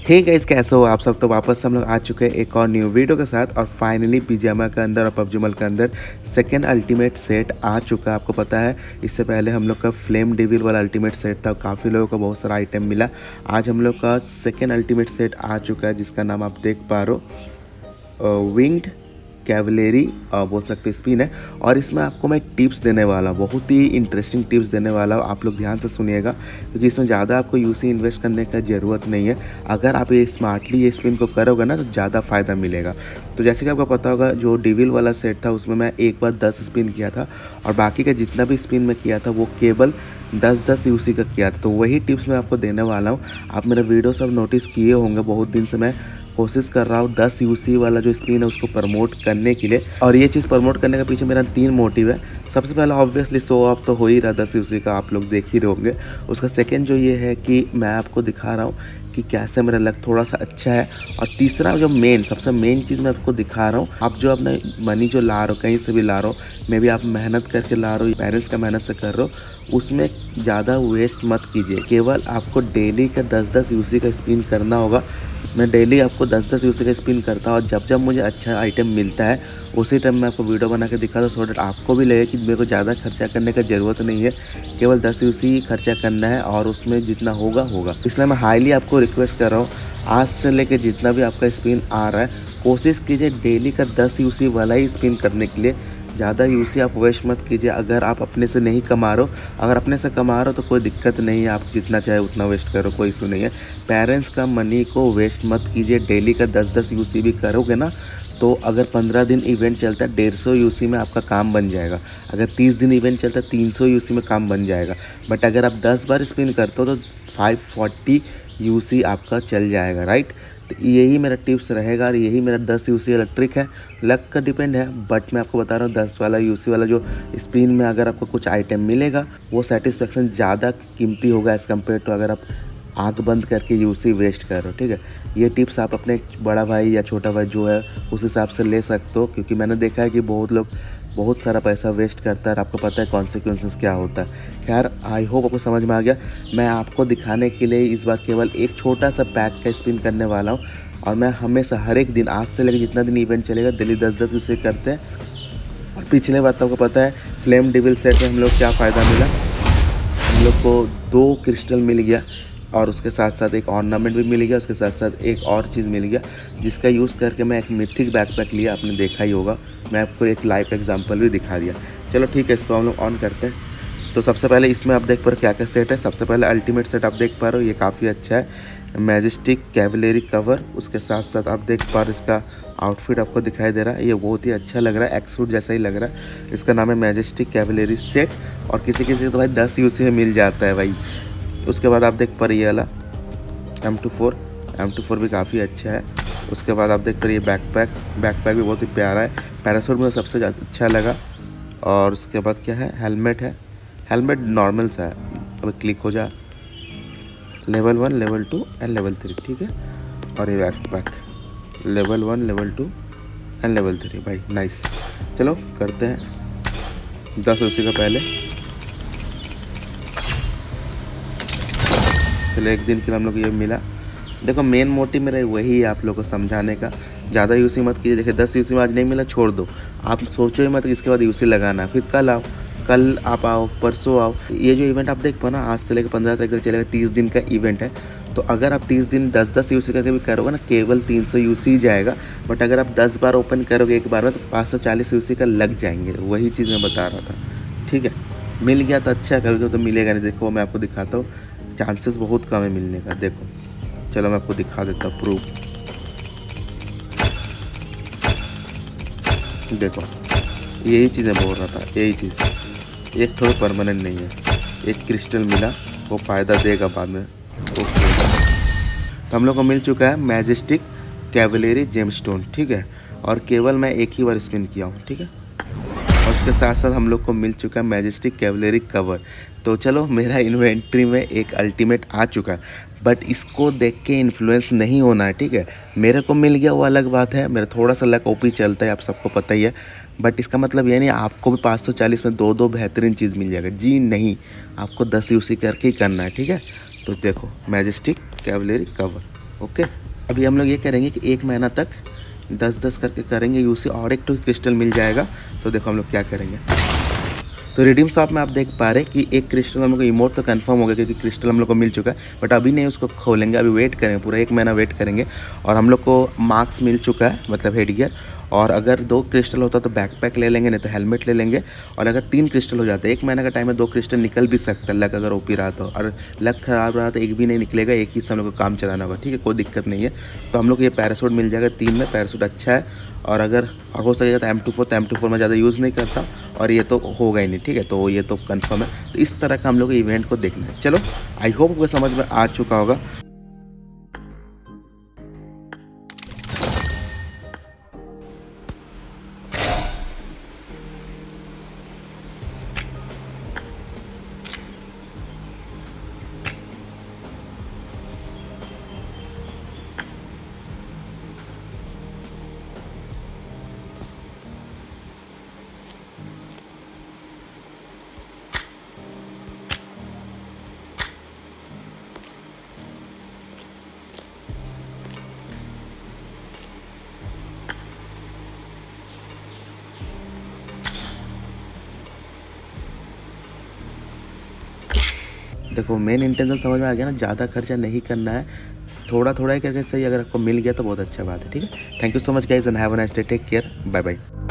Hey guys, कैसे हो आप सब। तो वापस हम लोग आ चुके हैं एक और न्यू वीडियो के साथ। और फाइनली पिजामा के अंदर और पबजी मोबाइल के अंदर सेकेंड अल्टीमेट सेट आ चुका है। आपको पता है इससे पहले हम लोग का फ्लेम डेविल वाला अल्टीमेट सेट था, काफ़ी लोगों को बहुत सारा आइटम मिला। आज हम लोग का सेकेंड अल्टीमेट सेट आ चुका है जिसका नाम आप देख पा रहे हो, विंग्ड कैवलेरी बोल सकते स्पिन है। और इसमें आपको मैं टिप्स देने वाला हूँ, बहुत ही इंटरेस्टिंग टिप्स देने वाला हूँ। आप लोग ध्यान से सुनिएगा क्योंकि इसमें ज़्यादा आपको यूसी इन्वेस्ट करने का ज़रूरत नहीं है। अगर आप ये स्मार्टली ये स्पिन को करोगे ना तो ज़्यादा फ़ायदा मिलेगा। तो जैसे कि आपको पता होगा जो डेविल वाला सेट था उसमें मैं एक बार 10 स्पिन किया था और बाकी का जितना भी स्पिन मैं किया था वो केवल 10-10 यूसी का किया था। तो वही टिप्स मैं आपको देने वाला हूँ। आप मेरा वीडियो सब नोटिस किए होंगे, बहुत दिन से मैं कोशिश कर रहा हूँ 10 यूसी वाला जो स्पिन है उसको प्रमोट करने के लिए। और ये चीज़ प्रमोट करने के पीछे मेरा 3 मोटिव है। सबसे पहला ऑब्वियसली शो ऑफ तो हो ही रहा 10 यूसी का, आप लोग देख ही रहे होंगे। उसका सेकंड जो ये है कि मैं आपको दिखा रहा हूँ कि कैसे मेरा लक थोड़ा सा अच्छा है। और तीसरा जो सबसे मेन चीज़ मैं आपको दिखा रहा हूँ, आप जो अपने मनी जो ला रहे हो कहीं से भी ला रहे हो, मे भी आप मेहनत करके ला रहे हो, पेरेंट्स का मेहनत से कर रहे हो, उसमें ज़्यादा वेस्ट मत कीजिए। केवल आपको डेली का 10-10 यूसी का स्पिन करना होगा। मैं डेली आपको 10-10 यूसी का स्पिन करता हूँ और जब जब मुझे अच्छा आइटम मिलता है उसी टाइम मैं आपको वीडियो बना के दिखाता हूँ, सो डेट आपको भी लगे कि मेरे को ज़्यादा खर्चा करने का ज़रूरत नहीं है, केवल 10 यूसी ही खर्चा करना है और उसमें जितना होगा होगा। इसलिए मैं हाईली आपको रिक्वेस्ट कर रहा हूँ, आज से लेकर जितना भी आपका स्पिन आ रहा है कोशिश कीजिए डेली का 10 यूसी वाला ही स्पिन करने के लिए। ज़्यादा यूसी आप वेस्ट मत कीजिए। अगर आप अपने से नहीं कमा रहे हो, अगर अपने से कमा रहे हो तो कोई दिक्कत नहीं है, आप जितना चाहे उतना वेस्ट करो, कोई इशू नहीं है। पेरेंट्स का मनी को वेस्ट मत कीजिए। डेली का 10-10 यूसी भी करोगे ना तो अगर 15 दिन इवेंट चलता है 150 यूसी में आपका काम बन जाएगा। अगर 30 दिन इवेंट चलता है 300 यूसी में काम बन जाएगा। बट अगर आप 10 बार स्पिन करते हो तो 540 यूसी आपका चल जाएगा, राइट। तो यही मेरा टिप्स रहेगा और यही मेरा 10 यूसी वाला ट्रिक है। लक का डिपेंड है, बट मैं आपको बता रहा हूँ 10 वाला यूसी वाला जो स्पिन में अगर आपको कुछ आइटम मिलेगा वो सेटिस्फेक्शन ज़्यादा कीमती होगा एज़ कम्पेयर टू अगर आप आँख बंद करके यूसी वेस्ट कर रहे हो, ठीक है। ये टिप्स आप अपने बड़ा भाई या छोटा भाई जो है उस हिसाब से ले सकते हो, क्योंकि मैंने देखा है कि बहुत लोग बहुत सारा पैसा वेस्ट करता है और आपको पता है कॉन्सिक्वेंसेस क्या होता है। खैर, आई होप आपको समझ में आ गया। मैं आपको दिखाने के लिए इस बार केवल एक छोटा सा पैक का स्पिन करने वाला हूँ और मैं हमेशा हर एक दिन आज से लेकर जितना दिन इवेंट चलेगा डेली 10-10 उसे करते हैं। और पिछले बार तो आपको पता है फ्लेम डेविल सेट में हम लोग क्या फ़ायदा मिला, हम लोग को 2 क्रिस्टल मिल गया और उसके साथ साथ एक ऑर्नामेंट भी मिल गया, उसके साथ साथ एक और चीज़ मिल गया जिसका यूज़ करके मैं एक मिथिक बैकपैक लिया, आपने देखा ही होगा। मैं आपको एक लाइव एग्जांपल भी दिखा दिया। चलो ठीक है, इसको हम लोग ऑन करते हैं। तो सबसे पहले इसमें आप देख पा रहे हो क्या क्या सेट है। सबसे पहले अल्टीमेट सेट आप देख पा रहे हो, ये काफ़ी अच्छा है, मैजेस्टिक कैवलेरी कवर। उसके साथ साथ आप देख पा रहे हो इसका आउटफिट आपको दिखाई दे रहा है, ये बहुत ही अच्छा लग रहा है, एक्सूट जैसा ही लग रहा है। इसका नाम है मैजेस्टिक कैवलेरी सेट और किसी किसी को तो भाई 10 यूसी में मिल जाता है भाई। उसके बाद आप देख पा रहे ये वाला M24 भी काफ़ी अच्छा है। उसके बाद आप देख पा रहे बैकपैक भी बहुत ही प्यारा है। पैरासूट मुझे सबसे अच्छा लगा। और उसके बाद क्या है, हेलमेट है, हेलमेट नॉर्मल सा है। अब क्लिक हो जा, लेवल 1, लेवल 2 एंड लेवल 3, ठीक है। और ये backpack level 1, level 2 and level 3, भाई नाइस। चलो करते हैं 10 उसी का पहले। चलो एक दिन के लिए हम लोग ये मिला। देखो मेन मोटिव मेरा वही है आप लोगों को समझाने का, ज़्यादा यूसी मत कीजिए। देखिए 10 यूसी में आज नहीं मिला छोड़ दो, आप सोचो ही मत कि इसके बाद यूसी लगाना, फिर कल आओ, कल आप आओ, परसों आओ। ये जो इवेंट आप देख पाओ ना, आज से लेकर 15 तारीख तक चलेगा, 30 दिन का इवेंट है। तो अगर आप 30 दिन 10-10 यूसी करके भी करोगे ना केवल 300 यूसी ही जाएगा। बट अगर आप 10 बार ओपन करोगे एक बार में तो 540 यूसी का लग जाएंगे। वही चीज़ मैं बता रहा था, ठीक है। मिल गया तो अच्छा, कभी तो मिलेगा नहीं। देखो मैं आपको दिखाता हूँ, चांसेस बहुत कम है मिलने का। देखो चलो मैं आपको दिखा देता हूँ प्रूफ। देखो यही चीज़ मैं बोल रहा था, यही चीज़, एक थोड़ा परमानेंट नहीं है। एक क्रिस्टल मिला वो फ़ायदा देगा बाद में। ओके, तो हम लोग को मिल चुका है मैजेस्टिक कैवलेरी जेमस्टोन, ठीक है। और केवल मैं एक ही बार स्पिन किया हूँ, ठीक है। और उसके साथ साथ हम लोग को मिल चुका है मैजेस्टिक कैवलेरी कवर। तो चलो मेरा इन्वेंट्री में एक अल्टीमेट आ चुका है, बट इसको देख के इन्फ्लुएंस नहीं होना है, ठीक है। मेरे को मिल गया वो अलग बात है, मेरा थोड़ा सा लक ओपी चलता है, आप सबको पता ही है। बट इसका मतलब ये नहीं आपको भी 540 में 2-2 बेहतरीन चीज़ मिल जाएगा, जी नहीं, आपको 10 यूसी करके ही करना है, ठीक है। तो देखो मैजेस्टिक कैवलेरी कवर, ओके, अभी हम लोग ये करेंगे कि 1 महीना तक 10-10 करके करेंगे यूज़, और एक तो क्रिस्टल मिल जाएगा। तो देखो हम लोग क्या करेंगे। तो रिडीम शॉप में आप देख पा रहे हैं कि एक क्रिस्टल हम लोग को इमोट तो कंफर्म हो गया, क्योंकि क्रिस्टल हम लोग को मिल चुका है। बट अभी नहीं उसको खोलेंगे, अभी वेट करेंगे, पूरा 1 महीना वेट करेंगे। और हम लोग को मार्क्स मिल चुका है, मतलब हेड गियर। और अगर 2 क्रिस्टल होता तो बैकपैक ले लेंगे, नहीं तो हेलमेट ले लेंगे। और अगर 3 क्रिस्टल हो जाता है, 1 महीने का टाइम है, 2 क्रिस्टल निकल भी सकता है, लक अगर ओपी रहा तो। और लक खराब रहा तो एक भी नहीं निकलेगा, एक ही से हम लोग को काम चलाना होगा, ठीक है, कोई दिक्कत नहीं है। तो हम लोग को ये पैरासूट मिल जाएगा 3 में, पैरासूट अच्छा है। और अगर हो सकेगा तो M24, तो M24 में ज़्यादा यूज़ नहीं करता, और ये तो होगा ही नहीं, ठीक है, तो ये तो कंफर्म है। तो इस तरह का हम लोग इवेंट को देखना है। चलो, आई होप आपको समझ में आ चुका होगा। देखो, मेन इंटेंशन समझ में आ गया ना, ज़्यादा खर्चा नहीं करना है, थोड़ा थोड़ा ही करके सही। अगर आपको मिल गया तो बहुत अच्छा बात है, ठीक है। Thank you so much guys and have a nice day, take care, bye bye.